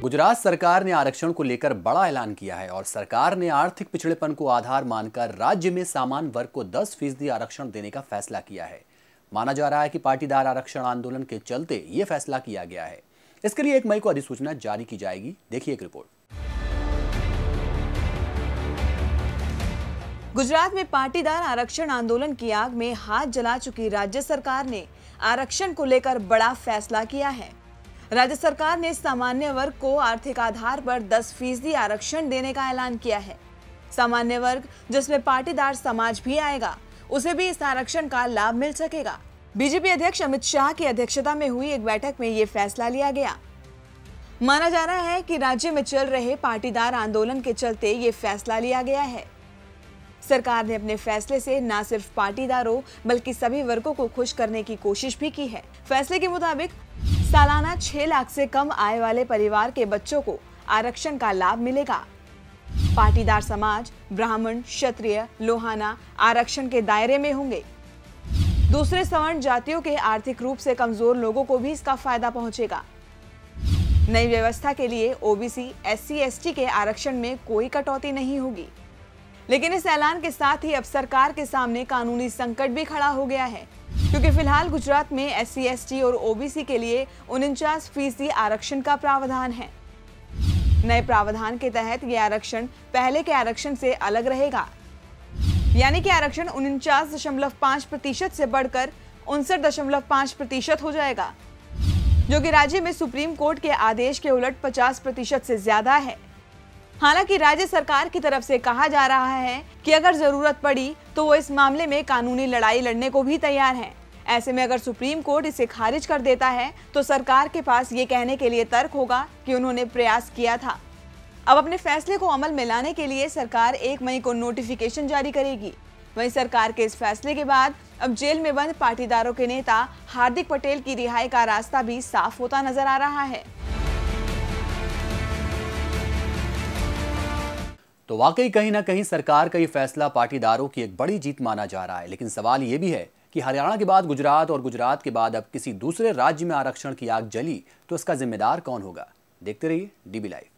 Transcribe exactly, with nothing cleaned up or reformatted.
गुजरात सरकार ने आरक्षण को लेकर बड़ा ऐलान किया है और सरकार ने आर्थिक पिछड़ेपन को आधार मानकर राज्य में सामान्य वर्ग को दस फीसदी आरक्षण देने का फैसला किया है। माना जा रहा है कि पाटीदार आरक्षण आंदोलन के चलते ये फैसला किया गया है। इसके लिए एक मई को अधिसूचना जारी की जाएगी। देखिए एक रिपोर्ट। गुजरात में पाटीदार आरक्षण आंदोलन की आग में हाथ जला चुकी राज्य सरकार ने आरक्षण को लेकर बड़ा फैसला किया है। राज्य सरकार ने सामान्य वर्ग को आर्थिक आधार पर दस फीसदी आरक्षण देने का ऐलान किया है। सामान्य वर्ग, जिसमें पाटीदार समाज भी आएगा, उसे भी इस आरक्षण का लाभ मिल सकेगा। बीजेपी अध्यक्ष अमित शाह की अध्यक्षता में हुई एक बैठक में ये फैसला लिया गया। माना जा रहा है कि राज्य में चल रहे पाटीदार आंदोलन के चलते ये फैसला लिया गया है। सरकार ने अपने फैसले से न सिर्फ पाटीदारों बल्कि सभी वर्गों को खुश करने की कोशिश भी की है। फैसले के मुताबिक सालाना छह लाख से कम आय वाले परिवार के बच्चों को आरक्षण का लाभ मिलेगा। पाटीदार समाज, ब्राह्मण, क्षत्रिय, लोहाना आरक्षण के दायरे में होंगे। दूसरे सवर्ण जातियों के आर्थिक रूप से कमजोर लोगों को भी इसका फायदा पहुंचेगा। नई व्यवस्था के लिए ओबीसी, एससी, एसटी के आरक्षण में कोई कटौती नहीं होगी। लेकिन इस ऐलान के साथ ही अब सरकार के सामने कानूनी संकट भी खड़ा हो गया है, क्योंकि फिलहाल गुजरात में एससी, एसटी और ओबीसी के लिए उनचास फीसदी आरक्षण का प्रावधान है। नए प्रावधान के तहत ये आरक्षण पहले के आरक्षण से अलग रहेगा, यानी कि आरक्षण उनचास दशमलव पाँच प्रतिशत से बढ़कर उनसठ दशमलव पाँच प्रतिशत हो जाएगा, जो कि राज्य में सुप्रीम कोर्ट के आदेश के उलट पचास प्रतिशत से ज्यादा है। हालांकि राज्य सरकार की तरफ से कहा जा रहा है कि अगर जरूरत पड़ी तो वो इस मामले में कानूनी लड़ाई लड़ने को भी तैयार हैं। ऐसे में अगर सुप्रीम कोर्ट इसे खारिज कर देता है तो सरकार के पास ये कहने के लिए तर्क होगा कि उन्होंने प्रयास किया था। अब अपने फैसले को अमल में लाने के लिए सरकार एक मई को नोटिफिकेशन जारी करेगी। वहीं सरकार के इस फैसले के बाद अब जेल में बंद पाटीदारों के नेता हार्दिक पटेल की रिहाई का रास्ता भी साफ होता नजर आ रहा है। तो वाकई कहीं ना कहीं सरकार का ये फैसला पाटीदारों की एक बड़ी जीत माना जा रहा है। लेकिन सवाल ये भी है कि हरियाणा के बाद गुजरात और गुजरात के बाद अब किसी दूसरे राज्य में आरक्षण की आग जली तो इसका जिम्मेदार कौन होगा? देखते रहिए डीबी लाइव।